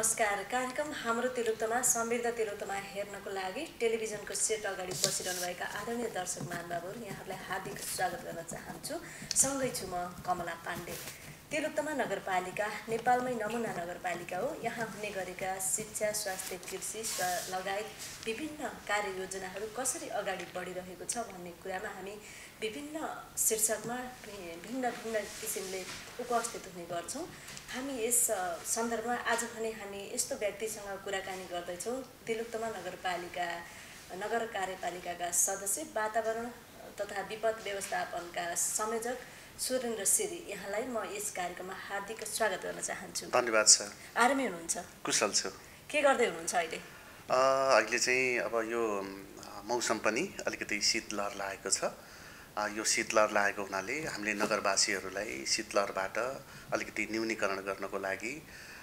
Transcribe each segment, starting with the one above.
नमस्कार। कार्यक्रम हाम्रो तिलोत्तमा समृद्ध तिलोत्तमा हेर्नको लागि टेलिभिजनको सेट अगाडि बसिरहनुभएका आदरणीय दर्शक महानुभावहरू यहाँहरूलाई हार्दिक स्वागत गर्न चाहन्छु। सँगै छु म कमला पाण्डे। तिलोत्तमा नगरपालिका नेपालमै नमुना नगरपालिका हो। यहाँ हुने गरेका शिक्षा, स्वास्थ्य, कृषि लगायत विभिन्न कार्ययोजनाहरू कसरी अगाडि बढिरहेको छ भन्ने कुरामा हामी विभिन्न शीर्षकमा भिन्न भिन्न किसिमले उपस्थित हुने गर्छौँ। हामी यस सन्दर्भमा आज भने हामी यस्तो व्यक्तिसँग कुराकानी गर्दैछौँ। तिलोत्तमा नगरपालिका नगर कार्यपालिकाका सदस्य, वातावरण तथा विपद व्यवस्थापनका संयोजक सुरेन्द्र सिरी, यहाँलाई म यस कार्यक्रममा हार्दिक स्वागत गर्न चाहन्छु। धन्यवाद सर। आरामै हुनुहुन्छ? कुशल छु। के गर्दै हुनुहुन्छ अहिले? अहिले चाहिँ अब यो मौसम पनि अलिकति शीतलहर लागेको छ। यो शीतलहर लागेको हुनाले हामीले नगरवासीहरूलाई शीतलहरबाट अलिकति न्यूनीकरण गर्नको लागि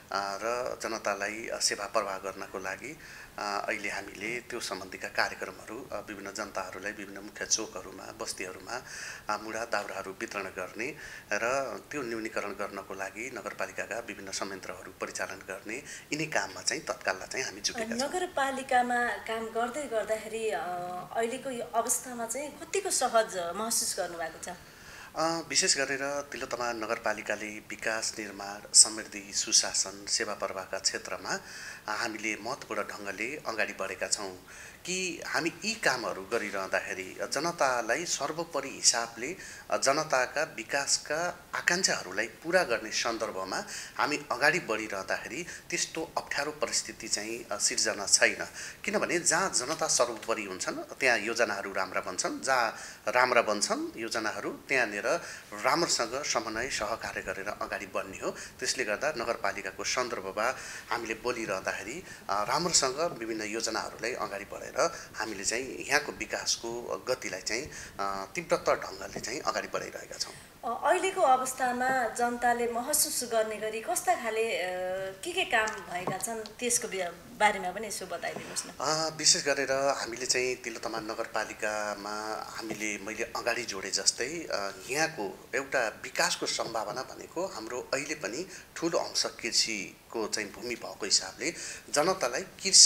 र जनतालाई सेवा प्रवाह गर्नको लागि अहिले हामीले त्यो सम्बन्धीका कार्यक्रमहरू विभिन्न जनताहरूलाई विभिन्न मुख्य चोकहरूमा, बस्तीहरूमा मुढा दाउराहरू वितरण गर्ने र त्यो न्यूनीकरण गर्नको लागि नगरपालिकाका विभिन्न संयन्त्रहरू परिचालन गर्ने यिनै काममा चाहिँ तत्कालमा चाहिँ हामी जुटेका छौँ। नगरपालिकामा काम गर्दै गर्दाखेरि अहिलेको यो अवस्थामा चाहिँ कतिको सहज महसुस गर्नुभएको छ? विशेष गरेर तिलोत्तमा नगरपालिकाले विकास, निर्माण, समृद्धि, सुशासन, सेवा प्रवाहका क्षेत्रमा हामीले महत्त्वपूर्ण ढङ्गले अगाडि बढेका छौँ कि हामी यी कामहरू गरिरहँदाखेरि जनतालाई सर्वोपरि हिसाबले जनताका विकासका आकाङ्क्षाहरूलाई पुरा गर्ने सन्दर्भमा हामी अगाडि बढिरहँदाखेरि त्यस्तो अप्ठ्यारो परिस्थिति चाहिँ सिर्जना छैन। किनभने जहाँ जनता सर्वोपरि हुन्छन् त्यहाँ योजनाहरू राम्रा बन्छन्, जहाँ राम्रा बन्छन् योजनाहरू त्यहाँनिर राम्रोसँग समन्वय सहकार्य गरेर अगाडि बढ्ने हो। त्यसले गर्दा नगरपालिकाको सन्दर्भमा हामीले बोलिरहँदाखेरि राम्रोसँग विभिन्न योजनाहरूलाई अगाडि बढेर हामीले चाहिँ यहाँको विकासको गतिलाई चाहिँ तीव्रतर ढङ्गले चाहिँ अगाडि बढाइरहेका छौँ। अहिलेको अवस्थामा जनताले महसुस गर्ने गरी कस्ता खाले के काम भएका छन् त्यसको बारेमा पनि यसो बताइदिनुहोस् न। विशेष गरेर हामीले चाहिँ तिलोत्तमा नगरपालिकामा मैले अगाडि जोडे जस्तै यहाँको एउटा विकासको सम्भावना भनेको हाम्रो अहिले पनि ठुलो अंश कृषिको चाहिँ भूमि भएको हिसाबले जनतालाई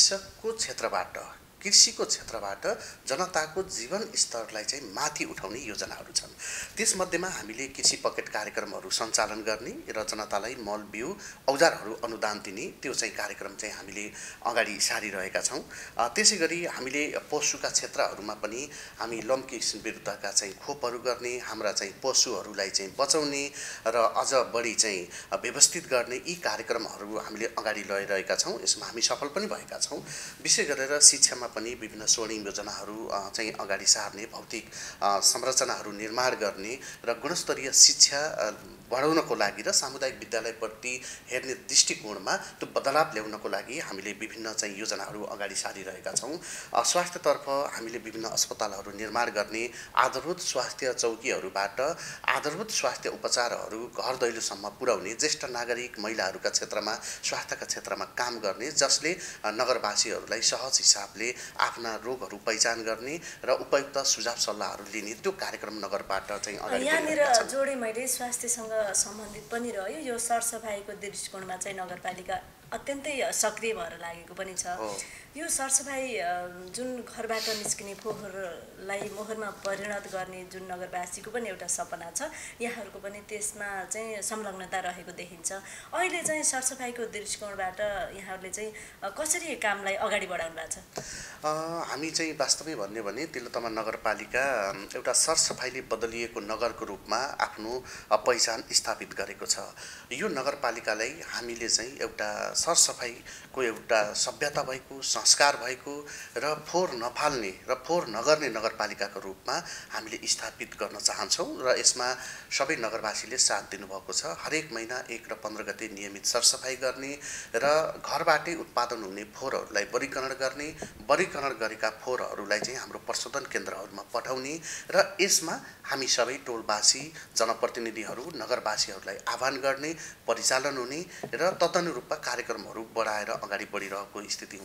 कृषिको क्षेत्रबाट जनताको जीवन स्तरलाई चाहिँ माथि उठाउने योजनाहरू छन्। त्यसमध्येमा हामीले कृषि पकेट कार्यक्रमहरू सञ्चालन गर्ने र जनतालाई मल बिउ औजारहरू अनुदान दिने त्यो चाहिँ कार्यक्रम चाहिँ हामीले अगाडि सारिरहेका छौँ। त्यसै गरी हामीले पशुका क्षेत्रहरूमा पनि हामी लम्की विरुद्धका चाहिँ खोपहरू गर्ने, हाम्रा चाहिँ पशुहरूलाई चाहिँ बचाउने र अझ बढी चाहिँ व्यवस्थित गर्ने यी कार्यक्रमहरू हामीले अगाडि लैरहेका छौँ। यसमा हामी सफल पनि भएका छौँ। विशेष गरेर शिक्षामा पनि विभिन्न स्वर्णिम योजनाहरू चाहिँ अगाडि सार्ने, भौतिक संरचनाहरू निर्माण गर्ने र गुणस्तरीय शिक्षा बढाउनको लागि र सामुदायिक विद्यालयप्रति हेर्ने दृष्टिकोणमा त्यो बदलाव ल्याउनको लागि हामीले विभिन्न चाहिँ योजनाहरू अगाडि सारिरहेका छौँ। स्वास्थ्यतर्फ हामीले विभिन्न अस्पतालहरू निर्माण गर्ने, आधारभूत स्वास्थ्य चौकीहरूबाट आधारभूत स्वास्थ्य उपचारहरू घर दैलोसम्म पुर्याउने, ज्येष्ठ नागरिक महिलाहरूका क्षेत्रमा स्वास्थ्यका क्षेत्रमा काम गर्ने, जसले नगरवासीहरूलाई सहज हिसाबले आफ्ना रोगहरू पहिचान गर्ने र उपयुक्त सुझाव सल्लाहहरू लिने त्यो कार्यक्रम नगरबाट चाहिँ अगाडि यहाँनिर जोडे मैले स्वास्थ्यसँग सम्बन्धित पनि रह्यो। यो सरसफाइको दृष्टिकोणमा चाहिँ नगरपालिका अत्यन्तै सक्रिय भएर लागेको पनि छ। यो सरसफाइ जुन घरबाट निस्किने फोहोरलाई मोहरमा परिणत गर्ने जुन नगरवासीको पनि एउटा सपना छ, यहाँहरूको पनि त्यसमा चाहिँ संलग्नता रहेको देखिन्छ। अहिले चाहिँ सरसफाइको दृष्टिकोणबाट यहाँहरूले चाहिँ कसरी कामलाई अगाडि बढाउनु भएको छ? हामी चाहिँ वास्तवमै भन्यो भने तिलोत्तमा नगरपालिका एउटा सरसफाइले बदलिएको नगरको रूपमा आफ्नो पहिचान स्थापित गरेको छ। यो नगरपालिकालाई हामीले चाहिँ एउटा सरसफाइको एउटा सभ्यता भएको, संस्कार भएको र फोहोर नफाल्ने र फोहोर नगर्ने नगरपालिकाको रूपमा हामीले स्थापित गर्न चाहन्छौँ र यसमा सबै नगरवासीले साथ दिनुभएको छ। हरेक महिना 1 र 15 गते नियमित सरसफाइ गर्ने र घरबाटै उत्पादन हुने फोहोरहरूलाई वर्गीकरण गर्ने, वर्गीकरण गरेका फोहोरहरूलाई चाहिँ हाम्रो प्रशोधन केन्द्रहरूमा पठाउने र यसमा हामी सबै टोलवासी, जनप्रतिनिधिहरू, नगरवासीहरूलाई आह्वान गर्ने, परिचालन हुने र तदनुरूपमा कार्यक्रमहरू बढाएर अगाडि बढिरहेको स्थिति हुँदाखेरि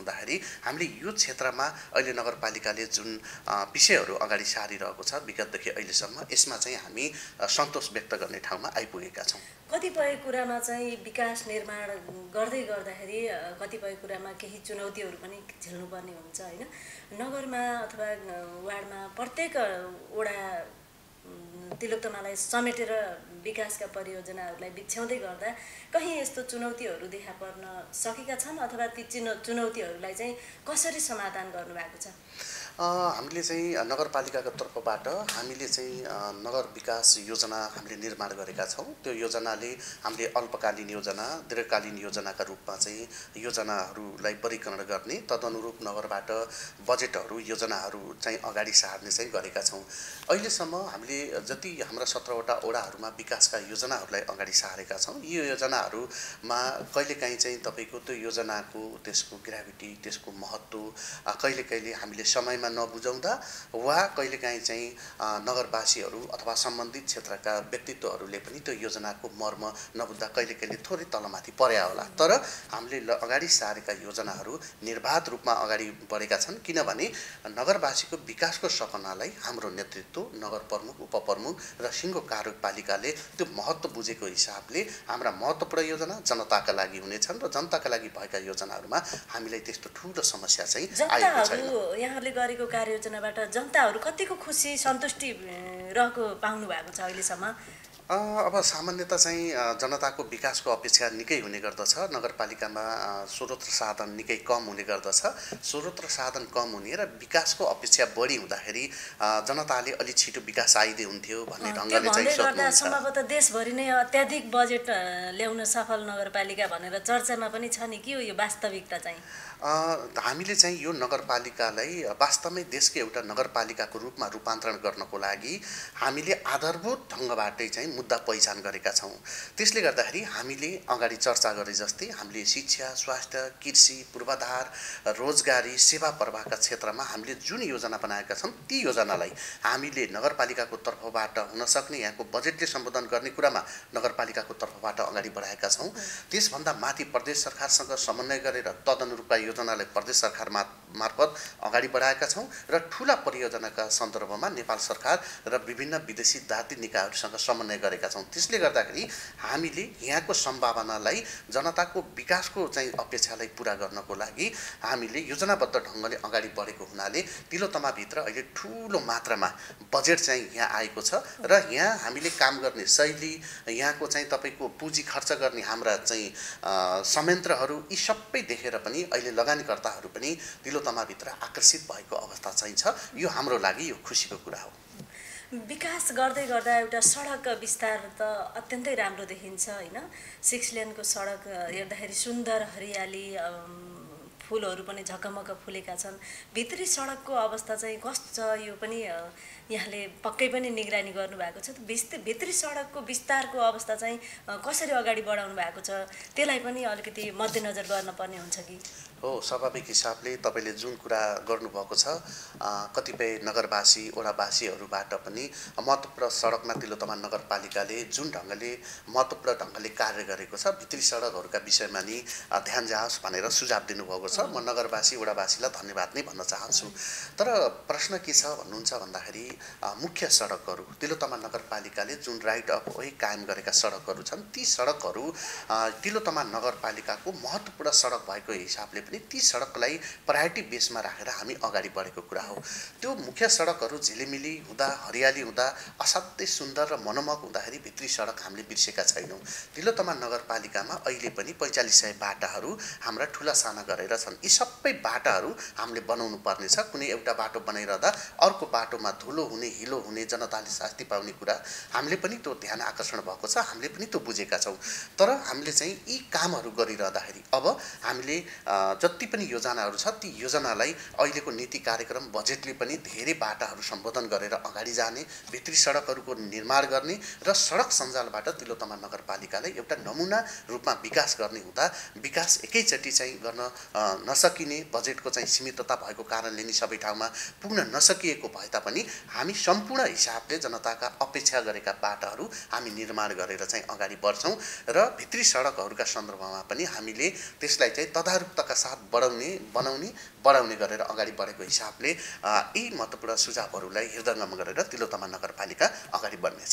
हामीले यो क्षेत्रमा अहिले नगरपालिकाले जुन विषयहरू अगाडि सारिरहेको छ विगतदेखि अहिलेसम्म यसमा चाहिँ हामी सन्तोष व्यक्त गर्ने ठाउँमा आइपुगेका छौँ। कतिपय कुरामा चाहिँ विकास निर्माण गर्दै गर्दाखेरि कतिपय कुरामा केही चुनौतीहरू पनि झेल्नुपर्ने हुन्छ होइन। नगरमा अथवा वार्डमा प्रत्येक वडा तिलोत्तमालाई समेटेर विकासका परियोजनाहरूलाई बिछ्याउँदै गर्दा कहीँ यस्तो चुनौतीहरू देखा पर्न सकेका छन् अथवा ती चुनौतीहरूलाई चाहिँ कसरी समाधान गर्नुभएको छ? हामीले चाहिँ नगरपालिकाको तर्फबाट हामीले चाहिँ नगर विकास योजना हामीले निर्माण गरेका छौँ। त्यो योजनाले हामीले अल्पकालीन योजना दीर्घकालीन योजनाका रूपमा चाहिँ योजनाहरूलाई वर्गीकरण गर्ने तदनुरूप नगरबाट बजेटहरू योजनाहरू चाहिँ अगाडि सार्ने चाहिँ गरेका छौँ। अहिलेसम्म हामीले जति हाम्रा 17वटा वडाहरूमा विकासका योजनाहरूलाई अगाडि सारेका छौँ। यो योजनाहरूमा कहिलेकाहीँ चाहिँ तपाईँको त्यो योजनाको त्यसको ग्राभिटी त्यसको महत्त्व कहिले हामीले समयमा नबुझाउँदा वा कहिलेकाहीँ चाहिँ नगरवासीहरू अथवा सम्बन्धित क्षेत्रका व्यक्तित्वहरूले पनि त्यो योजनाको मर्म नबुझ्दा कहिले थोरै तलमाथि पर्या होला। तर हामीले अगाडि सारेका योजनाहरू निर्बाध रूपमा अगाडि बढेका छन् किनभने नगरवासीको विकासको सपनालाई हाम्रो नेतृत्व नगर प्रमुख उपप्रमुख र सिङ्गो कार्यपालिकाले त्यो महत्त्व बुझेको हिसाबले हाम्रा महत्त्वपूर्ण योजना जनताका लागि हुनेछन् र जनताका लागि भएका योजनाहरूमा हामीलाई त्यस्तो ठुलो समस्या चाहिँ आएको छैन। यहाँहरूले गरेको कार्ययोजनाबाट जनताहरू कतिको खुसी सन्तुष्टि रहेको पाउनु भएको छ अहिलेसम्म? अब सामान्यतः चाहिँ जनताको विकासको अपेक्षा निकै हुने गर्दछ। नगरपालिकामा स्रोत र साधन निकै कम हुने गर्दछ। स्रोत र साधन कम हुने र विकासको अपेक्षा बढी हुँदाखेरि जनताले अलि छिटो विकास आइदिए हुन्थ्यो भन्ने ढङ्गले चाहिँ सोच्नुहुन्छ। सम्भवतः देशभरि नै अत्याधिक बजेट ल्याउन सफल नगरपालिका भनेर चर्चामा पनि छ नि, के हो यो वास्तविकता चाहिँ? हामीले चाहिँ यो नगरपालिकालाई वास्तवमै देशकै एउटा नगरपालिकाको रूपमा रूपान्तरण गर्नको लागि हामीले आधारभूत ढङ्गबाटै चाहिँ मुद्दा पहिचान गरेका छौँ। त्यसले गर्दाखेरि हामीले अगाडि चर्चा गरे जस्तै हामीले शिक्षा स्वास्थ्य कृषि पूर्वाधार रोजगारी सेवा प्रवाहका क्षेत्रमा हामीले जुन योजना बनाएका छौँ ती योजनालाई हामीले नगरपालिकाको तर्फबाट हुन सक्ने यहाँको बजेटले सम्बोधन गर्ने कुरामा नगरपालिकाको तर्फबाट अगाडि बढाएका छौँ। त्यसभन्दा माथि प्रदेश सरकारसँग समन्वय गरेर तदनुरूपका योजनालाई प्रदेश सरकार मार्फत अगाडि बढाएका छौँ र ठुला परियोजनाका सन्दर्भमा नेपाल सरकार र विभिन्न विदेशी दाती निकायहरूसँग समन्वय गरेका छौँ। त्यसले गर्दाखेरि हामीले यहाँको सम्भावनालाई जनताको विकासको चाहिँ अपेक्षालाई पुरा गर्नको लागि हामीले योजनाबद्ध ढङ्गले अगाडि बढेको हुनाले तिलोत्तमाभित्र अहिले ठुलो मात्रामा बजेट चाहिँ यहाँ आएको छ र यहाँ हामीले काम गर्ने शैली यहाँको चाहिँ तपाईँको पुँजी खर्च गर्ने हाम्रा चाहिँ संयन्त्रहरू यी सबै देखेर पनि अहिले लगानीकर्ताहरू पनि तिलोत्तमाभित्र आकर्षित भएको अवस्था चाहिँ छ। यो हाम्रो लागि यो खुसीको कुरा हो। विकास गर्दै गर्दा एउटा सडक विस्तार त अत्यन्तै राम्रो देखिन्छ होइन। 6 लेनको सडक हेर्दाखेरि सुन्दर हरियाली फुलहरू पनि झकमक फुलेका छन्। भित्री सडकको अवस्था चाहिँ कस्तो छ यो पनि यहाँले पक्कै पनि निगरानी गर्नुभएको छ। भित्री सडकको विस्तारको अवस्था चाहिँ कसरी अगाडि बढाउनु भएको छ त्यसलाई पनि अलिकति मध्यनजर गर्न पर्ने हुन्छ कि? हो, स्वाभाविक हिसाबले तपाईँले जुन कुरा गर्नुभएको छ कतिपय नगरवासी वडावासीहरूबाट पनि महत्त्वपूर्ण सडकमा तिलोत्तमा नगरपालिकाले जुन ढङ्गले महत्त्वपूर्ण ढङ्गले कार्य गरेको छ भित्री सडकहरूका विषयमा नि ध्यान जाओस् भनेर सुझाव दिनुभएको छ। म नगरवासी वडावासीलाई धन्यवाद नै भन्न चाहन्छु। तर प्रश्न के छ भन्नुहुन्छ भन्दाखेरि मुख्य सडकहरू तिलोत्तमा नगरपालिकाले जुन राइट अफ वे कायम गरेका सडकहरू छन् ती सडकहरू तिलोत्तमा नगरपालिकाको महत्त्वपूर्ण सडक भएको हिसाबले पनि ती सडकलाई प्रायोरिटी बेसमा राखेर हामी अगाडि बढेको कुरा हो। त्यो मुख्य सडकहरू झिलिमिली हुँदा हरियाली हुँदा असाध्यै सुन्दर र मनमोहक हुँदाखेरि भित्री सडक हामीले बिर्सेका छैनौँ। तिलोत्तमा नगरपालिकामा अहिले पनि 4500 बाटाहरू हाम्रा ठुला साना गरेर छन्। यी सबै बाटाहरू हामीले बनाउनु पर्नेछ। कुनै एउटा बाटो बनाइरहँदा अर्को बाटोमा धुलो हुने हिलो हुने जनताले शास्ति पाउने कुरा हामीले पनि त्यो ध्यान आकर्षण भएको छ। हामीले पनि त्यो बुझेका छौँ। तर हामीले चाहिँ यी कामहरू गरिरहँदाखेरि अब हामीले जति पनि योजनाहरू छ ती योजनालाई अहिलेको नीति कार्यक्रम बजेटले पनि धेरै बाटाहरू सम्बोधन गरेर अगाडि जाने भित्री सडकहरूको निर्माण गर्ने र सडक सञ्जालबाट तिलोत्तमा नगरपालिकालाई एउटा नमुना रूपमा विकास गर्ने हुँदा विकास एकैचोटि चाहिँ गर्न नसकिने बजेटको चाहिँ सीमितता भएको कारणले नि सबै ठाउँमा पुग्न नसकिएको भए तापनि हामी सम्पूर्ण हिसाबले जनताका अपेक्षा गरेका बाटाहरू हामी निर्माण गरेर चाहिँ अगाडि बढ्छौँ र भित्री सडकहरूका सन्दर्भमा पनि हामीले त्यसलाई चाहिँ तदारुकताका आत्मसात बनाउने गरेर अगाडि बढेको हिसाबले यी महत्त्वपूर्ण सुझावहरूलाई हृदयङ्गम गरेर तिलोत्तमा नगरपालिका अगाडि बढ्नेछ।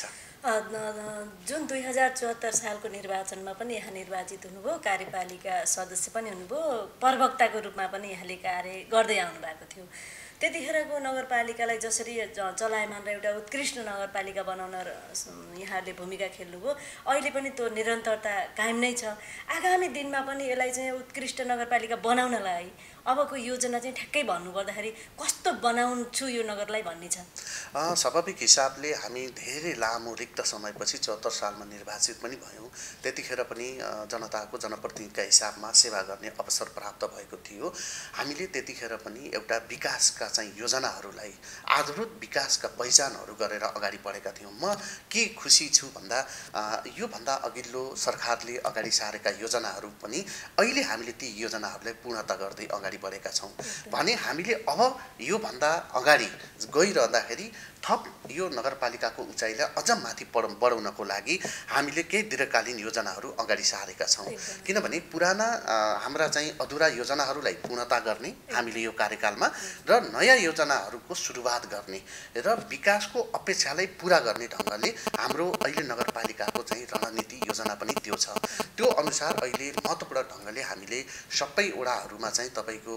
जुन 2074 सालको निर्वाचनमा पनि यहाँ निर्वाचित हुनुभयो, कार्यपालिका सदस्य पनि हुनुभयो, प्रवक्ताको रूपमा पनि यहाँले कार्य गर्दै आउनु भएको थियो। त्यतिखेरको नगरपालिकालाई जसरी चलायमान र एउटा उत्कृष्ट नगरपालिका बनाउन यहाँले भूमिका खेल्नुभयो, अहिले पनि त्यो निरन्तरता कायम नै छ। आगामी दिनमा पनि यसलाई चाहिँ उत्कृष्ट नगरपालिका बनाउनलाई अबको योजना चाहिँ ठ्याक्कै भन्नुपर्दाखेरि कस्तो बनाउँछु यो नगरलाई भन्ने छ? स्वाभाविक हिसाबले हामी धेरै लामो रिक्त समयपछि 74 सालमा निर्वाचित पनि भयौँ। त्यतिखेर पनि जनताको जनप्रतिनिधिका हिसाबमा सेवा गर्ने अवसर प्राप्त भएको थियो। हामीले त्यतिखेर पनि एउटा विकासका चाहिँ योजनाहरूलाई आधारभूत विकासका पहिचानहरू गरेर अगाडि बढेका थियौँ। म के खुसी छु भन्दा योभन्दा अघिल्लो सरकारले अगाडि सारेका योजनाहरू पनि अहिले हामीले ती योजनाहरूलाई पूर्णता गर्दै अगाडि बढेका छौँ भने हामीले अब योभन्दा अगाडि गइरहँदाखेरि थप यो नगरपालिकाको उचाइलाई अझ माथि बढाउनको लागि हामीले केही दीर्घकालीन योजनाहरू अगाडि सारेका छौँ। किनभने पुराना हाम्रा चाहिँ अधुरा योजनाहरूलाई पूर्णता गर्ने हामीले यो कार्यकालमा र नयाँ योजनाहरूको सुरुवात गर्ने र विकासको अपेक्षालाई पुरा गर्ने ढङ्गले हाम्रो अहिले नगरपालिकाको चाहिँ रणनीति योजना पनि त्यो छ। त्यो अनुसार अहिले महत्त्वपूर्ण ढङ्गले हामीले सबै वडाहरूमा चाहिँ तपाईँको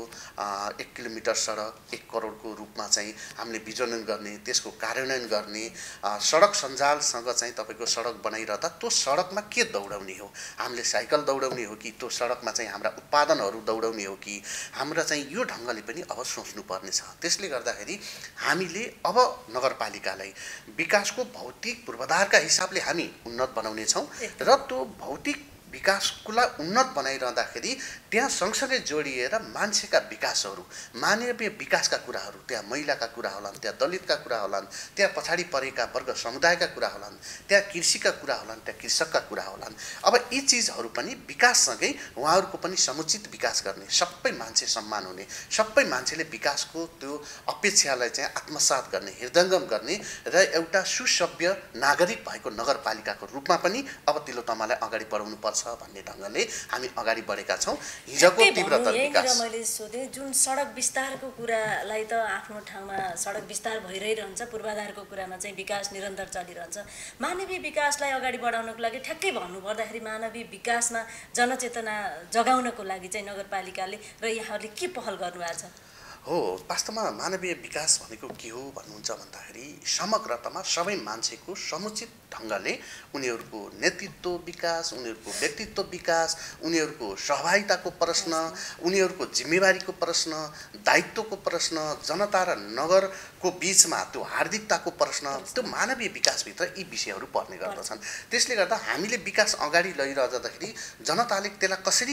1 किलोमिटर सडक 1 करोडको रूपमा चाहिँ हामीले विजोलन गर्ने, त्यसको कार्यान्वयन गर्ने, सडक सञ्जालसँग चाहिँ तपाईँको सडक बनाइरहँदा त्यो सडकमा के दौडाउने हो, हामीले साइकल दौडाउने हो कि त्यो सडकमा चाहिँ हाम्रा उत्पादनहरू दौडाउने हो कि, हाम्रा चाहिँ यो ढङ्गले पनि अब सोच्नुपर्ने छ। त्यसले गर्दाखेरि हामीले अब नगरपालिकालाई विकासको भौतिक पूर्वाधारका हिसाबले हामी उन्नत बनाउनेछौँ र त्यो भौतिक विकासलाई उन्नत बनाइरहँदाखेरि त्यहाँ सँगसँगै जोडिएर मान्छेका विकासहरू, मानवीय विकासका कुराहरू, त्यहाँ महिलाका कुरा होलान्, त्यहाँ दलितका कुरा होलान्, त्यहाँ पछाडि परेका वर्ग समुदायका कुरा होलान्, त्यहाँ कृषिका कुरा होलान्, त्यहाँ कृषकका कुरा होलान्। अब यी चिजहरू पनि विकाससँगै उहाँहरूको पनि समुचित विकास गर्ने, सबै मान्छे सम्मान हुने, सबै मान्छेले विकासको त्यो अपेक्षालाई चाहिँ आत्मसात गर्ने, हृदयङ्गम गर्ने र एउटा सुसभ्य नागरिक भएको नगरपालिकाको रूपमा पनि अब तिलोत्तमालाई अगाडि बढाउनु पर्छ भन्ने ढङ्गले हामी अगाडि बढेका छौँ। हिजोको तीव्रतर विकास मैले सोधेँ, जुन सडक विस्तारको कुरालाई त आफ्नो ठाउँमा सडक विस्तार भइरहन्छ, पूर्वाधारको कुरामा चाहिँ विकास निरन्तर चलिरहन्छ। मानवीय विकासलाई अगाडि बढाउनको लागि ठ्याक्कै भन्नुपर्दाखेरि मानवीय विकासमा जनचेतना जगाउनको लागि चाहिँ नगरपालिकाले र यहाँहरूले के पहल गर्नुभएको छ? हो, वास्तवमा मानवीय विकास भनेको के हो भन्नुहुन्छ भन्दाखेरि समग्रतामा सबै मान्छेको समुचित ढङ्गले उनीहरूको नेतृत्व विकास, उनीहरूको व्यक्तित्व विकास, उनीहरूको सहभागिताको प्रश्न, उनीहरूको जिम्मेवारीको प्रश्न, दायित्वको प्रश्न, जनता र नगरको बीचमा त्यो हार्दिकताको प्रश्न, त्यो मानवीय विकासभित्र यी विषयहरू पर्ने गर्दछन्। त्यसले गर्दा हामीले विकास अगाडि लैरहँदाखेरि जनताले त्यसलाई कसरी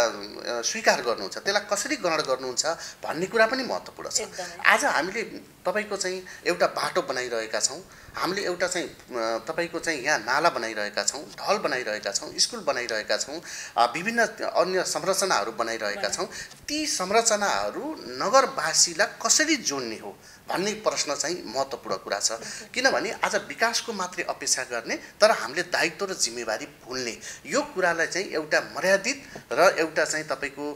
स्वीकार गर्नुहुन्छ, त्यसलाई कसरी ग्रहण गर्नुहुन्छ भन्ने कुरा पनि महत्त्वपूर्ण छ। आज हामीले तपाईँको चाहिँ एउटा बाटो बनाइरहेका छौँ, हामीले एउटा चाहिँ तपाईँको चाहिँ यहाँ नाला बनाइरहेका छौँ, ढल बनाइरहेका छौँ, स्कुल बनाइरहेका छौँ, विभिन्न अन्य संरचनाहरू बनाइरहेका छौँ। ती संरचनाहरू नगरवासीलाई कसरी जोड्ने हो भन्ने प्रश्न चाहिँ महत्त्वपूर्ण कुरा छ। किनभने आज विकासको मात्रै अपेक्षा गर्ने तर हामीले दायित्व र जिम्मेवारी भुल्ने, यो कुरालाई चाहिँ एउटा मर्यादित र एउटा चाहिँ तपाईँको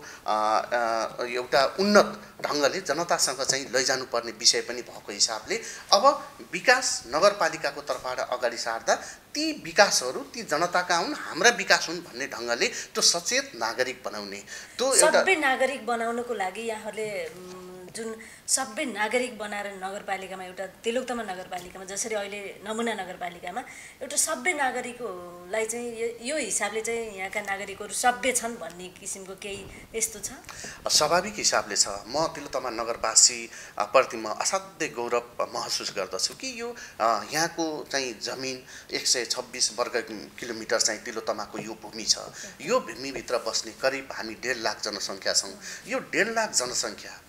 एउटा उन्नत ढङ्गले जनतासँग चाहिँ लैजानुपर्ने विषय पनि भएको हिसाबले अब विकास नगरपालिकाको तर्फबाट अगाडि सार्दा ती विकासहरू ती जनताका हुन्, हाम्रा विकास हुन् भन्ने ढङ्गले त्यो सचेत नागरिक बनाउने, त्यो एउटा सबै नागरिक बनाउनको लागि यहाँहरूले जुन सबै नागरिक बनाएर नगरपालिकामा एउटा तिलोत्तमा नगरपालिकामा जसरी अहिले नमुना नगरपालिकामा एउटा सबै नागरिकलाई चाहिँ यो हिसाबले चाहिँ यहाँका नागरिकहरू सभ्य छन् भन्ने किसिमको केही यस्तो छ? स्वाभाविक हिसाबले छ। म तिलोत्तमा नगरवासी प्रति म असाध्यै गौरव महसुस गर्दछु कि यो यहाँको चाहिँ जमिन 126 वर्ग किलोमिटर चाहिँ तिलोत्तमाको यो भूमि छ। यो भूमिभित्र बस्ने करिब हामी 1.5 लाख जनसङ्ख्या छौँ। यो 1.5 लाख जनसङ्ख्या वास्तवमा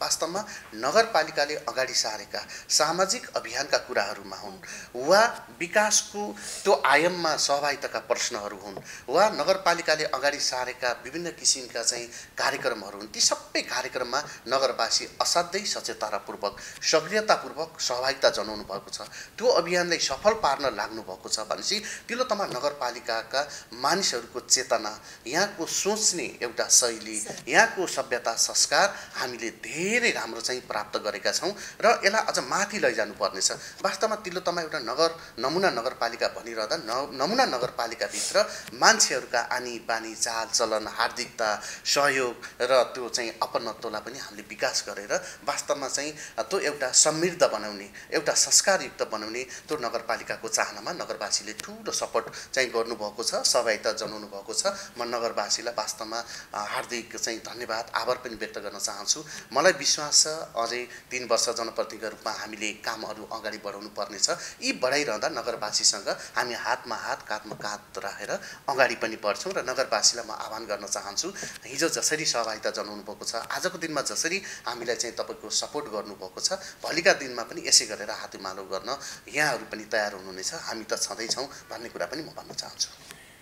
नगरपालिकाले अगाडि सारेका सामाजिक अभियानका कुराहरूमा हुन् वा विकासको त्यो आयाममा सहभागिताका प्रश्नहरू हुन् वा नगरपालिकाले अगाडि सारेका विभिन्न किसिमका चाहिँ कार्यक्रमहरू हुन्, ती सबै कार्यक्रममा नगरवासी असाध्यै सचेततापूर्वक सक्रियतापूर्वक सहभागिता जनाउनु भएको छ। त्यो अभियानलाई सफल पार्न लाग्नु भएको छ भनेपछि तिलोत्तमा नगरपालिकाका मानिसहरूको चेतना, यहाँको सोच्ने एउटा शैली, यहाँको सभ्यता संस्कार हामीले धेरै राम्रो चाहिँ प्राप्त गरेका छौँ र यसलाई अझ माथि लैजानु पर्नेछ। वास्तवमा तिलोत्तमा एउटा नमुना नगरपालिका भनिरहँदा नमुना नगरपालिकाभित्र मान्छेहरूका आनी बानी, चाल चलन, हार्दिकता, सहयोग र त्यो चाहिँ अपनत्वलाई पनि हामीले विकास गरेर वास्तवमा चाहिँ त्यो एउटा समृद्ध बनाउने, एउटा संस्कारयुक्त बनाउने त्यो नगरपालिकाको चाहनामा नगरवासीले ठुलो सपोर्ट चाहिँ गर्नुभएको छ, सहभागिता जनाउनु भएको छ। म नगरवासीलाई वास्तवमा हार्दिक चाहिँ धन्यवाद, आभार पनि व्यक्त गर्न चाहन्छु। मलाई विश्वास छ अझै 3 वर्ष जनप्रतिनिधिका रूपमा हामीले कामहरू अगाडि बढाउनु पर्नेछ। यी बढाइरहँदा नगरवासीसँग हामी हातमा हात, काँधमा काँध राखेर अगाडि पनि बढ्छौँ र नगरवासीलाई म आह्वान गर्न चाहन्छु, हिजो जसरी सहभागिता जनाउनु भएको छ, आजको दिनमा जसरी हामीलाई चाहिँ तपाईँको सपोर्ट गर्नुभएको छ, भोलिका दिनमा पनि यसै गरेर हातेमालो गर्न यहाँहरू पनि तयार हुनुहुनेछ। हामी त छँदैछौँ भन्ने कुरा पनि म भन्न चाहन्छु।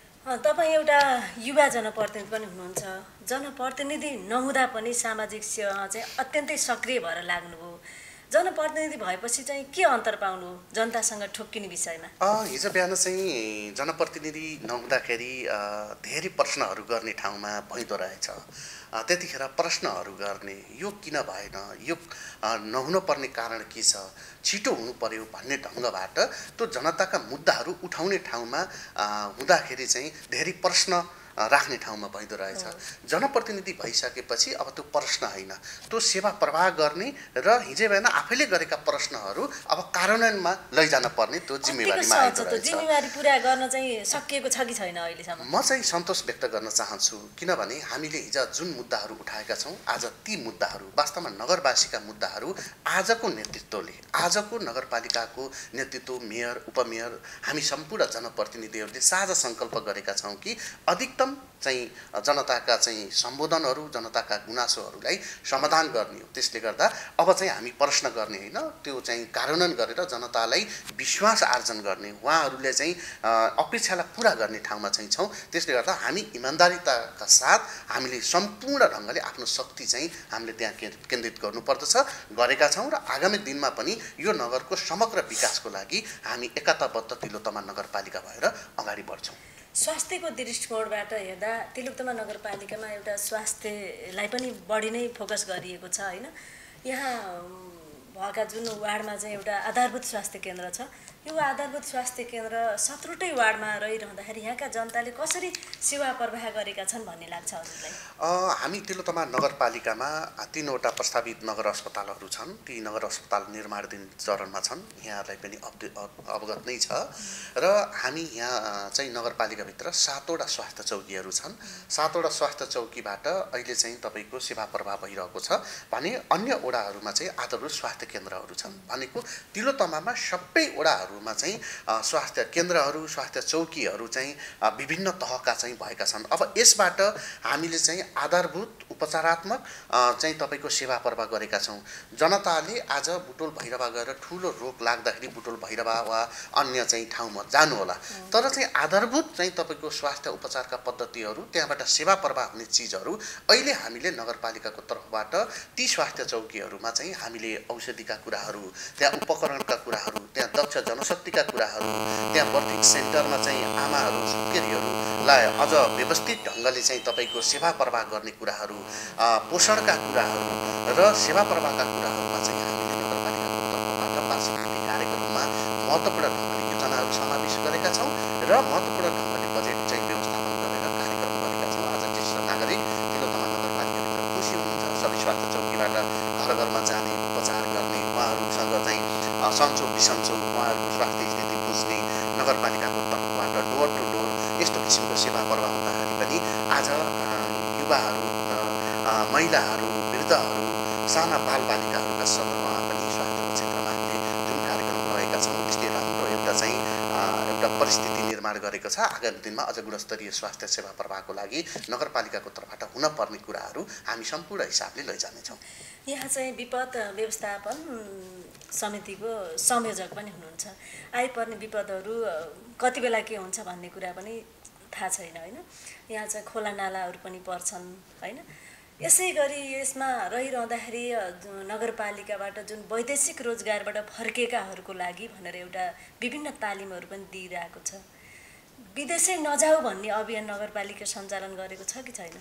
तपाईँ एउटा युवा जनप्रतिनिधि पनि हुनुहुन्छ। जनप्रतिनिधि नहुँदा पनि सामाजिक सेवामा चाहिँ अत्यन्तै सक्रिय भएर लाग्नुभयो। जनप्रतिनिधि भएपछि चाहिँ के अन्तर पाउनु जनतासँग ठोक्किने विषयमा? हिजो बिहान चाहिँ जनप्रतिनिधि नहुँदाखेरि धेरै प्रश्नहरू गर्ने ठाउँमा भइदो रहेछ। त्यतिखेर प्रश्नहरू गर्ने, यो किन भएन, यो नहुन पर्ने कारण के छ, छिटो हुनु पर्यो भन्ने ढङ्गबाट त्यो जनताका मुद्दाहरू उठाउने ठाउँमा हुँदाखेरि चाहिँ धेरै प्रश्न राख्ने ठाउँमा भइदो रहेछ। जनप्रतिनिधि भइसकेपछि अब त्यो प्रश्न होइन, त्यो सेवा प्रवाह गर्ने र हिजो बिहान आफैले गरेका प्रश्नहरू अब कार्यान्वयनमा लैजान पर्ने त्यो जिम्मेवारीमा आइदो रहेछ। जिम्मेवारी पुरा गर्न चाहिँ सकिएको छ कि छैन अहिलेसम्म? म चाहिँ सन्तोष व्यक्त गर्न चाहन्छु, किनभने हामीले हिजो जुन मुद्दाहरू उठाएका छौँ, आज ती मुद्दाहरू वास्तवमा नगरवासीका मुद्दाहरू आजको नेतृत्वले, आजको नगरपालिकाको नेतृत्व, मेयर, उपमेयर, हामी सम्पूर्ण जनप्रतिनिधिहरूले साझा सङ्कल्प गरेका छौँ कि अधिकतम चाहिँ जनताका चाहिँ सम्बोधनहरू, जनताका गुनासोहरूलाई समाधान गर्ने हो। त्यसले गर्दा अब चाहिँ हामी प्रश्न गर्ने होइन, त्यो चाहिँ कार्यान्वयन गरेर जनतालाई विश्वास आर्जन गर्ने, उहाँहरूले चाहिँ अपेक्षालाई पुरा गर्ने ठाउँमा चाहिँ छौँ। त्यसले गर्दा हामी इमान्दारिताका साथ हामीले सम्पूर्ण ढङ्गले आफ्नो शक्ति चाहिँ हामीले त्यहाँ केन्द्रित गर्नुपर्दछ, गरेका छौँ र आगामी दिनमा पनि यो नगरको समग्र विकासको लागि हामी एकताबद्ध तिलोत्तमा नगरपालिका भएर अगाडि बढ्छौँ। स्वास्थ्यको दृष्टिकोणबाट हेर्दा तिलोत्तमा नगरपालिकामा एउटा स्वास्थ्यलाई पनि बढी नै फोकस गरिएको छ होइन? यहाँ भएका जुन वार्डमा चाहिँ एउटा आधारभूत स्वास्थ्य केन्द्र छ, यो आधारभूत स्वास्थ्य केन्द्र 17वटै वार्डमा रहिरहँदाखेरि यहाँका जनताले कसरी सेवा प्रवाह गरेका छन् भन्ने लाग्छ हजुरलाई? हामी तिलोत्तमा नगरपालिकामा 3वटा प्रस्तावित नगर अस्पतालहरू छन्। ती नगर अस्पताल निर्माणाधीन चरणमा छन्, यहाँहरूलाई पनि अवगत नै छ। र हामी यहाँ चाहिँ नगरपालिकाभित्र 7वटा स्वास्थ्य चौकीहरू छन्। 7वटा स्वास्थ्य चौकीबाट अहिले चाहिँ तपाईँको सेवा प्रवाह भइरहेको छ भने अन्य वडाहरूमा चाहिँ आधारभूत स्वास्थ्य केन्द्रहरू छन्। भनेको तिलोत्तमामा सबै वडाहरूमा चाहिँ स्वास्थ्य केन्द्रहरू, स्वास्थ्य चौकीहरू चाहिँ विभिन्न तहका चाहिँ भएका छन्। अब यसबाट हामीले चाहिँ आधारभूत उपचारात्मक चाहिँ तपाईँको सेवा प्रवाह गरेका छौँ। जनताले आज बुटोल भैरवा गएर ठुलो रोग लाग्दाखेरि बुटोल भैरवा वा अन्य चाहिँ ठाउँमा जानु होला, तर चाहिँ आधारभूत चाहिँ तपाईँको स्वास्थ्य उपचारका पद्धतिहरू, त्यहाँबाट सेवा प्रवाह हुने चिजहरू अहिले हामीले नगरपालिकाको तर्फबाट ती स्वास्थ्य चौकीहरूमा चाहिँ हामीले औषधिका कुराहरू, त्यहाँ उपकरणका कुराहरू, त्यहाँ दक्ष जनशक्तिका कुराहरू, त्यहाँ बर्थिङ सेन्टरमा चाहिँ आमाहरू, सुत्केरीहरूलाई अझ व्यवस्थित ढङ्गले चाहिँ तपाईँको सेवा प्रवाह गर्ने कुराहरू, पोषणका कुराहरू र सेवा प्रवाहका कुराहरूमा चाहिँ हामीले नगरपालिकाको तर्फबाट वार्षिक कार्यक्रममा महत्त्वपूर्ण ढङ्गले योजनाहरू समावेश गरेका छौँ र महत्त्वपूर्ण ढङ्गले बजेट चाहिँ व्यवस्थापन गरेर कार्यक्रम गरेका छौँ। आज ज्येष्ठ नागरिक तिलोत्तमा नगरपालिकाभित्र खुसी हुनुहुन्छ। सबै स्वास्थ्य चौकीबाट घर घरमा जाने, उपचार गर्ने, उहाँहरूसँग चाहिँ सन्चो बिसन्चो उहाँहरूको स्वास्थ्य स्थिति बुझ्ने, नगरपालिकाको तर्फबाट डोर टु डोर यस्तो किसिमको सेवा प्रवाह हुँदाखेरि पनि आज युवाहरू, महिलाहरू, वृद्धहरू, साना बालबालिकाहरूका सन्दर्भमा पनि स्वास्थ्यको क्षेत्रमा हामीले जुन कार्यक्रम गरेका छौँ, त्यसले राम्रो एउटा चाहिँ एउटा परिस्थिति निर्माण निर्माण गरेको छ। आगामी दिनमा अझ गुणस्तरीय स्वास्थ्य सेवा प्रवाहको लागि नगरपालिकाको तर्फबाट हुनपर्ने कुराहरू हामी सम्पूर्ण हिसाबले लैजानेछौँ। यहाँ चाहिँ विपद व्यवस्थापन समितिको संयोजक पनि हुनुहुन्छ। आइपर्ने विपदहरू कति बेला के हुन्छ भन्ने कुरा पनि थाहा छैन होइन। यहाँ चाहिँ खोला नालाहरू पनि पर्छन् होइन। यसै गरी यसमा रहिरहँदाखेरि नगरपालिकाबाट जुन वैदेशिक रोजगारबाट फर्केकाहरूको लागि भनेर एउटा विभिन्न तालिमहरू पनि दिइरहेको छ। विदेशै नजाऊ भन्ने अभियान नगरपालिका सञ्चालन गरेको छ कि छैन?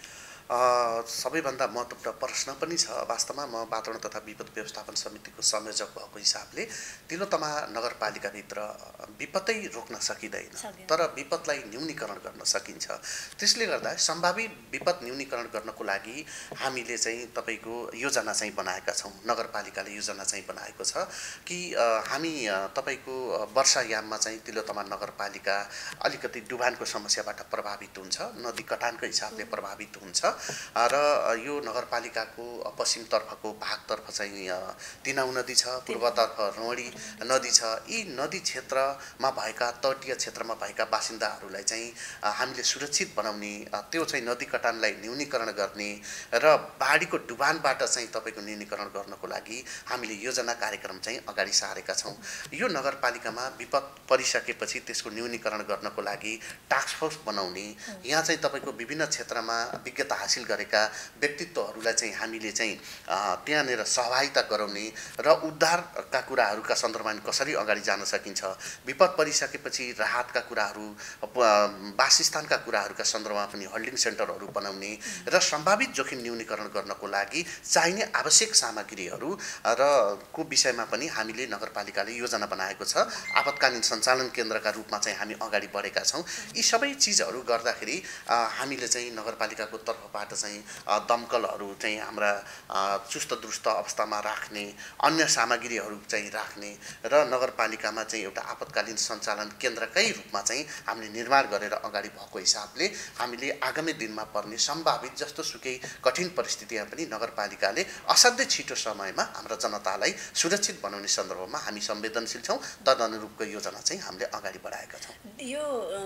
सबैभन्दा महत्त्वपूर्ण प्रश्न पनि छ। वास्तवमा म वातावरण तथा विपद व्यवस्थापन समितिको संयोजक भएको हिसाबले तिलोत्तमा नगरपालिकाभित्र विपदै रोक्न सकिँदैन, तर विपदलाई न्यूनीकरण गर्न सकिन्छ। त्यसले गर्दा सम्भावित विपद न्यूनीकरण गर्नको लागि हामीले चाहिँ तपाईँको योजना चाहिँ बनाएका छौँ। नगरपालिकाले योजना चाहिँ बनाएको छ कि हामी तपाईँको वर्षायाममा चाहिँ तिलोत्तमा नगरपालिका अलिकति डुबानको समस्याबाट प्रभावित हुन्छ, नदी कटानको हिसाबले प्रभावित हुन्छ र यो नगरपालिकाको पश्चिमतर्फको भागतर्फ चाहिँ तिनाउ नदी छ, पूर्वतर्फ रोडी नदी छ। यी नदी क्षेत्रमा भएका तटीय क्षेत्रमा भएका बासिन्दाहरूलाई चाहिँ हामीले सुरक्षित बनाउने, त्यो चाहिँ नदी कटानलाई न्यूनीकरण गर्ने र बाढीको डुबानबाट चाहिँ तपाईँको न्यूनीकरण गर्नको लागि हामीले योजना कार्यक्रम चाहिँ अगाडि सारेका छौँ। यो नगरपालिकामा विपद परिसकेपछि त्यसको न्यूनीकरण गर्नको लागि टास्क फोर्स बनाउने, यहाँ चाहिँ तपाईँको विभिन्न क्षेत्रमा विज्ञता हासिल गरेका व्यक्तित्वहरूलाई चाहिँ हामीले चाहिँ त्यहाँनिर सहभागिता गराउने र उद्धारका कुराहरूका सन्दर्भमा कसरी अगाडि जान सकिन्छ, विपद परिसकेपछि राहतका कुराहरू, वासस्थानका कुराहरूका सन्दर्भमा पनि होल्डिङ सेन्टरहरू बनाउने र सम्भावित जोखिम न्यूनीकरण गर्नको लागि चाहिने आवश्यक सामग्रीहरू र को विषयमा पनि हामीले नगरपालिकाले योजना बनाएको छ। आपतकालीन सञ्चालन केन्द्रका रूपमा चाहिँ हामी अगाडि बढेका छौँ। यी सबै चिजहरू गर्दाखेरि हामीले चाहिँ नगरपालिकाको तर्फबाट चाहिँ दमकलहरू चाहिँ हाम्रा चुस्त दुरुस्त अवस्थामा राख्ने, अन्य सामग्रीहरू चाहिँ राख्ने र नगरपालिकामा चाहिँ एउटा आपतकालीन सञ्चालन केन्द्रकै रूपमा चाहिँ हामीले निर्माण गरेर अगाडि भएको हिसाबले हामीले आगामी दिनमा पर्ने सम्भावित जस्तो सुकै कठिन परिस्थितिमा पनि नगरपालिकाले असाध्यै छिटो समयमा हाम्रा जनतालाई सुरक्षित बनाउने सन्दर्भमा हामी संवेदनशील छौँ। तदनुरूपको योजना चाहिँ हामीले अगाडि बढाएका छौँ। यो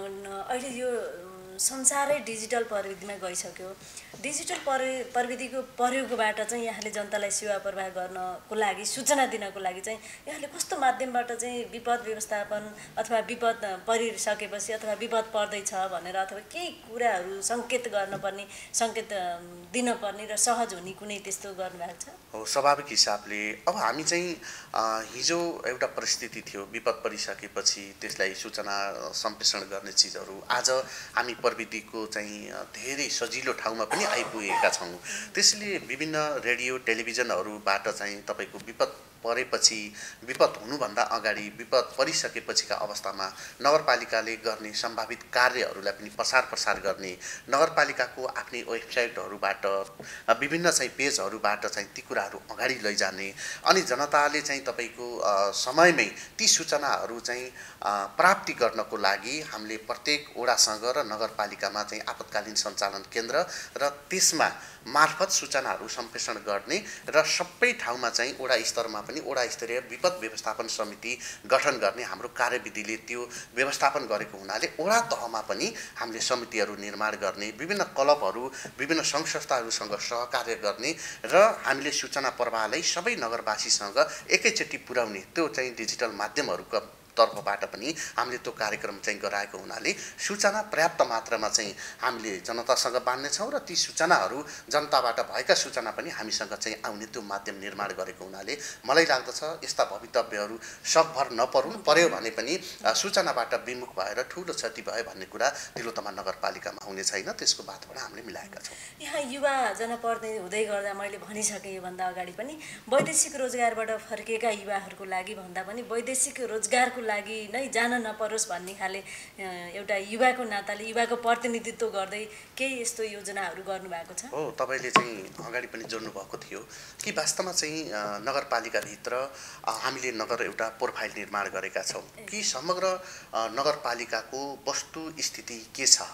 अहिले यो संसारै डिजिटल प्रविधिमा गइसक्यो। डिजिटल प्रविधिको प्रयोगबाट चाहिँ यहाँले जनतालाई सेवा प्रवाह गर्नको लागि, सूचना दिनको लागि चाहिँ यहाँले कस्तो माध्यमबाट चाहिँ विपद व्यवस्थापन अथवा विपद परिसकेपछि अथवा विपद पर्दैछ भनेर अथवा केही कुराहरू सङ्केत गर्नुपर्ने, सङ्केत दिनपर्ने र सहज हुने कुनै त्यस्तो गर्नुभएको छ? हो, स्वाभाविक हिसाबले अब हामी चाहिँ हिजो एउटा परिस्थिति थियो, विपद परिसकेपछि त्यसलाई सूचना सम्प्रेषण गर्ने चिजहरू आज हामी प्रविधिको चाहिँ धेरै सजिलो ठाउँमा पनि आइपुगेका छौँ। त्यसले विभिन्न रेडियो टेलिभिजनहरूबाट चाहिँ तपाईँको विपद परेपछि, विपद हुनुभन्दा अगाडि, विपद परिसकेपछिका अवस्थामा नगरपालिकाले गर्ने सम्भावित कार्यहरूलाई पनि प्रसार गर्ने, नगरपालिकाको आफ्नै वेबसाइटहरूबाट विभिन्न चाहिँ पेजहरूबाट चाहिँ ती कुराहरू अगाडि लैजाने अनि जनताले चाहिँ तपाईँको समयमै ती सूचनाहरू चाहिँ प्राप्ति गर्नको लागि हामीले प्रत्येक वडासँग र नगरपालिकामा चाहिँ आपतकालीन सञ्चालन केन्द्र र त्यसमा मार्फत सूचनाहरू सम्प्रेषण गर्ने र सबै ठाउँमा चाहिँ वडा स्तरमा पनि वडा स्तरीय विपद व्यवस्थापन समिति गठन गर्ने हाम्रो कार्यविधिले त्यो व्यवस्थापन गरेको हुनाले वडा तहमा पनि हामीले समितिहरू निर्माण गर्ने, विभिन्न क्लबहरू, विभिन्न सङ्घ संस्थाहरूसँग सहकार्य गर्ने र हामीले सूचना प्रवाहलाई सबै नगरवासीसँग एकैचोटि पुर्याउने, त्यो चाहिँ डिजिटल माध्यमहरूको तर्फबाट पनि हामीले त्यो कार्यक्रम चाहिँ गराएको हुनाले सूचना पर्याप्त मात्रामा चाहिँ हामीले जनतासँग बाँड्नेछौँ र ती सूचनाहरू जनताबाट भएका सूचना पनि हामीसँग चाहिँ आउने त्यो माध्यम निर्माण गरेको हुनाले मलाई लाग्दछ यस्ता भवितव्यहरू सकभर नपरुन्, पर्यो भने पनि सूचनाबाट विमुख भएर ठुलो क्षति भयो भन्ने कुरा तिलोत्तमा नगरपालिकामा हुने छैन। त्यसको बातबाट हामीले मिलाएका छौँ। यहाँ युवा जनप्रतिनिधि हुँदै गर्दा मैले भनिसकेँ योभन्दा अगाडि पनि वैदेशिक रोजगारबाट फर्केका युवाहरूको लागि भन्दा पनि वैदेशिक रोजगारको लागि नै जान नपरोस् भन्ने खाले एउटा युवाको नाताले युवाको प्रतिनिधित्व गर्दै केही यस्तो योजनाहरू गर्नुभएको छ? हो, तपाईँले चाहिँ अगाडि पनि जोड्नु भएको थियो कि वास्तवमा चाहिँ नगरपालिकाभित्र हामीले नगर एउटा प्रोफाइल निर्माण गरेका छौँ कि समग्र नगरपालिकाको वस्तु स्थिति के छ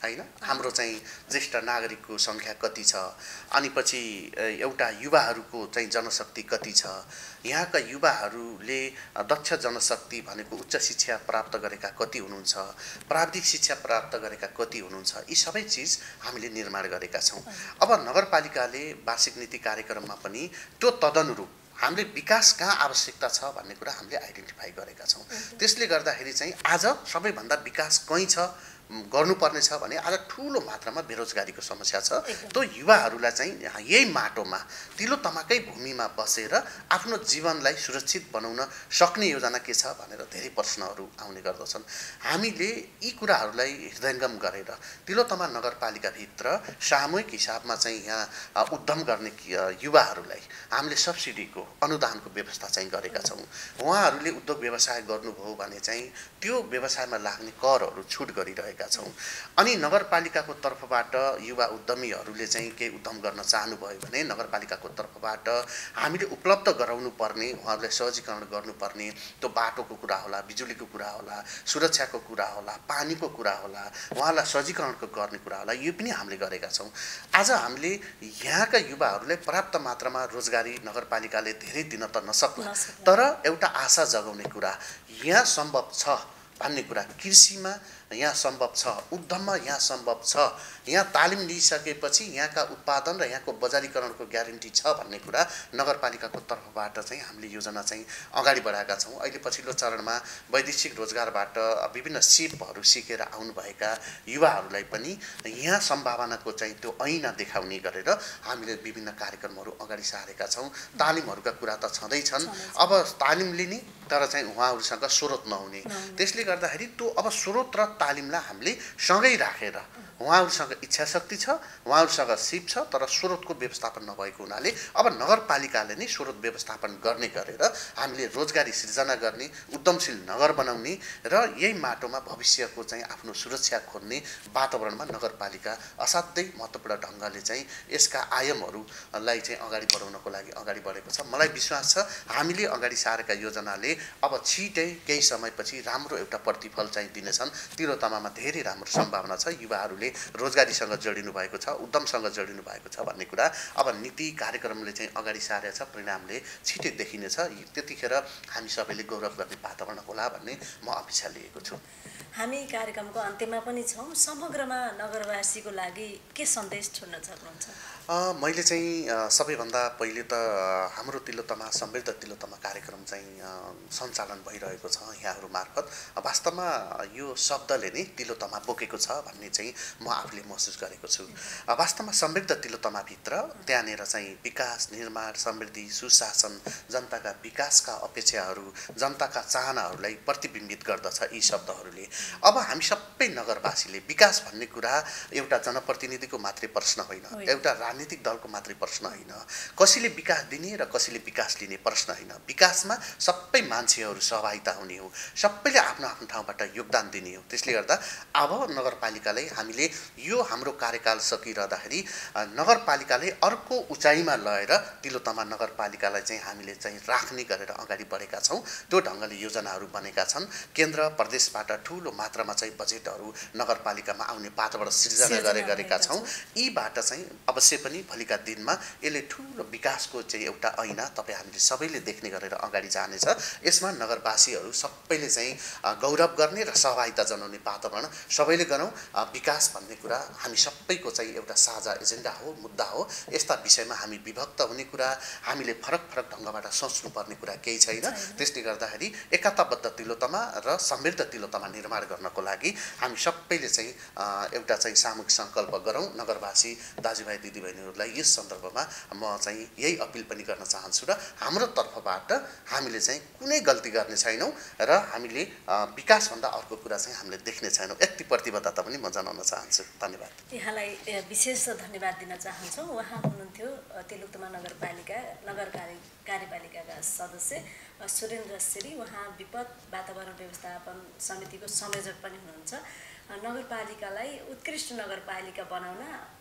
हैन हाम्रो चाहिँ ज्येष्ठ नागरिकको सङ्ख्या कति छ अनि पछि एउटा युवाहरूको चाहिँ जनशक्ति कति छ यहाँका युवाहरूले दक्ष जनशक्ति भनेको उच्च शिक्षा प्राप्त गरेका कति हुनुहुन्छ प्राविधिक शिक्षा प्राप्त गरेका कति हुनुहुन्छ यी सबै चिज हामीले निर्माण गरेका छौँ अब नगरपालिकाले वार्षिक नीति कार्यक्रममा पनि त्यो तदनुरूप हामीले विकास कहाँ आवश्यकता छ भन्ने कुरा हामीले आइडेन्टिफाई गरेका छौँ त्यसले गर्दाखेरि चाहिँ आज सबैभन्दा विकास कहीँ छ गर्नुपर्ने छ भने आज ठूलो मात्रामा बेरोजगारीको समस्या छ त्यो युवाहरूलाई चाहिँ यही माटोमा तिलोतमाकै भूमिमा बसेर आफ्नो जीवनलाई सुरक्षित बनाउन सक्ने योजना के छ भनेर धेरै प्रश्नहरू आउने गर्दछन् हामीले यी कुराहरूलाई हृदयङ्गम गरेर तिलोतमा नगरपालिकाभित्र सामूहिक हिसाबमा चाहिँ यहाँ उद्यम गर्ने युवाहरूलाई हामीले सब्सिडीको अनुदानको व्यवस्था चाहिँ गरेका छौँ उहाँहरूले उद्योग व्यवसाय गर्नुभयो भने चाहिँ त्यो व्यवसायमा लाग्ने करहरू छुट गरिरहेका छौँ अनि नगरपालिकाको तर्फबाट युवा उद्यमीहरूले चाहिँ केही उद्यम गर्न चाहनुभयो भने नगरपालिकाको तर्फबाट हामीले उपलब्ध गराउनु पर्ने उहाँहरूलाई सहजीकरण गर्नुपर्ने त्यो बाटोको कुरा होला बिजुलीको कुरा होला सुरक्षाको कुरा होला पानीको कुरा होला उहाँलाई सहजीकरणको गर्ने कुरा होला यो पनि हामीले गरेका छौँ आज हामीले यहाँका युवाहरूलाई पर्याप्त मात्रामा रोजगारी नगरपालिकाले धेरै दिन त नसक्ला तर एउटा आशा जगाउने कुरा यहाँ सम्भव छ भन्ने कुरा कृषिमा यहाँ सम्भव छ उद्यममा यहाँ सम्भव छ यहाँ तालिम लिइसकेपछि यहाँका उत्पादन र यहाँको बजारीकरणको ग्यारेन्टी छ भन्ने कुरा नगरपालिकाको तर्फबाट चाहिँ हामीले योजना चाहिँ अगाडि बढाएका छौँ अहिले पछिल्लो चरणमा वैदेशिक रोजगारबाट विभिन्न सिपहरू सिकेर आउनुभएका युवाहरूलाई पनि यहाँ सम्भावनाको चाहिँ त्यो ऐना देखाउने गरेर हामीले विभिन्न कार्यक्रमहरू अगाडि सारेका छौँ तालिमहरूका कुरा त छँदैछन् अब तालिम लिने तर चाहिँ उहाँहरूसँग स्रोत नहुने त्यसले गर्दाखेरि त्यो अब स्रोत र तालिमलाई हामीले सँगै राखेर उहाँहरूसँग इच्छा शक्ति छ उहाँहरूसँग सिप छ तर स्रोतको व्यवस्थापन नभएको हुनाले अब नगरपालिकाले नै स्रोत व्यवस्थापन गर्ने गरेर हामीले रोजगारी सिर्जना गर्ने उद्यमशील नगर बनाउने र यही माटोमा भविष्यको चाहिँ आफ्नो सुरक्षा खोज्ने वातावरणमा नगरपालिका असाध्यै महत्त्वपूर्ण ढङ्गले चाहिँ यसका आयामहरूलाई चाहिँ अगाडि बढाउनको लागि अगाडि बढेको छ मलाई विश्वास छ हामीले अगाडि सारेका योजनाले अब छिटै केही समयपछि राम्रो एउटा प्रतिफल चाहिँ दिनेछन् तिलोतमामा धेरै राम्रो सम्भावना छ युवाहरूले रोजगारीसँग जोडिनु भएको छ उद्यमसँग जोडिनु भएको छ भन्ने कुरा अब नीति कार्यक्रमले चाहिँ अगाडि सारेको छ परिणामले छिटै देखिनेछ त्यतिखेर हामी सबैले गौरव गर्ने वातावरण होला भन्ने म अपेक्षा लिएको छु हामी कार्यक्रमको अन्त्यमा पनि छौँ समग्रमा नगरवासीको लागि के सन्देश छोड्न सक्नुहुन्छ मैले चाहिँ सबैभन्दा पहिले त हाम्रो तिलोतमा समृद्ध तिलोतमा कार्यक्रम चाहिँ सञ्चालन भइरहेको छ यहाँहरू मार्फत वास्तवमा यो शब्दले नै तिलोतमा बोकेको छ भन्ने चाहिँ म आफूले महसुस गरेको छु वास्तवमा समृद्ध तिलोतमाभित्र त्यहाँनिर चाहिँ विकास निर्माण समृद्धि सुशासन जनताका विकासका अपेक्षाहरू जनताका चाहनाहरूलाई प्रतिबिम्बित गर्दछ यी शब्दहरूले अब हामी सबै नगरवासीले विकास भन्ने कुरा एउटा जनप्रतिनिधिको मात्रै प्रश्न होइन एउटा राजनीतिक दलको मात्रै प्रश्न होइन कसैले विकास दिने र कसैले विकास लिने प्रश्न होइन विकासमा सबै मान्छेहरू सहभागिता हुने हो सबैले आफ्नो आफ्नो ठाउँबाट योगदान दिने हो त्यसले गर्दा अब नगरपालिकालाई हामीले यो हाम्रो कार्यकाल सकिरहँदाखेरि नगरपालिकाले अर्को उचाइमा लगेर तिलोतमा नगरपालिकालाई चाहिँ हामीले चाहिँ राख्ने गरेर अगाडि बढेका छौँ त्यो ढङ्गले योजनाहरू बनेका छन् केन्द्र प्रदेशबाट ठुलो मात्रामा चाहिँ बजेटहरू नगरपालिकामा आउने वातावरण सिर्जना गरेका छौँ यीबाट चाहिँ अवश्य पनि भोलिका दिनमा यसले ठुलो विकासको चाहिँ एउटा ऐना तपाईँ हामीले सबैले देख्ने गरेर अगाडि जानेछ यसमा नगरवासीहरू सबैले चाहिँ गौरव गर्ने र सहभागिता जनाउने वातावरण सबैले गरौँ विकास भन्ने कुरा हामी सबैको चाहिँ एउटा साझा एजेन्डा हो मुद्दा हो यस्ता विषयमा हामी विभक्त हुने कुरा हामीले फरक फरक ढङ्गबाट सोच्नुपर्ने कुरा केही छैन त्यसले गर्दाखेरि एकताबद्ध तिलोतमा र समृद्ध तिलोतमा निर्माण गर्नको लागि हामी सबैले चाहिँ एउटा चाहिँ सामूहिक सङ्कल्प गरौँ नगरवासी दाजुभाइ दिदीबहिनीहरूलाई यस सन्दर्भमा म चाहिँ यही अपिल पनि गर्न चाहन्छु र हाम्रो तर्फबाट हामीले चाहिँ कुनै गल्ती गर्ने छैनौँ र हामीले विकासभन्दा अर्को कुरा चाहिँ हामीले देख्ने छैनौँ यति प्रतिबद्धता पनि म जनाउन चाहन्छु धन्यवाद यहाँलाई विशेष धन्यवाद दिन चाहन्छु उहाँ हुनुहुन्थ्यो तिलोतमा नगरपालिका कार्यपालिकाका सदस्य सुरेन्द्र श्री उहाँ विपद वातावरण व्यवस्थापन समितिको संयोजक पनि हुनुहुन्छ नगरपालिकालाई उत्कृष्ट नगरपालिका बनाउन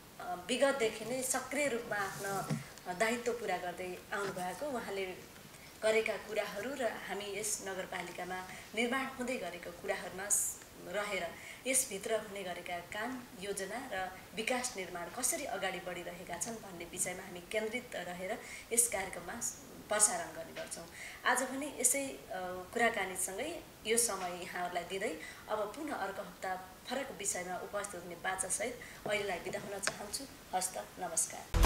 विगतदेखि नै सक्रिय रूपमा आफ्नो दायित्व पुरा गर्दै आउनुभएको उहाँले गरेका कुराहरू र हामी यस नगरपालिकामा निर्माण हुँदै गरेको कुराहरूमा रहेर यसभित्र हुने गरेका काम योजना र विकास निर्माण कसरी अगाडि बढिरहेका छन् भन्ने विषयमा हामी केन्द्रित रहेर यस कार्यक्रममा प्रसारण गर्ने गर्छौँ। आज पनि यसै कुराकानीसँगै यो समय यहाँहरूलाई दिँदै अब पुनः अर्को हप्ता फरक विषयमा उपस्थित हुने बाचासहित अहिलेलाई बिदा हुन चाहन्छु। हस्त नमस्कार।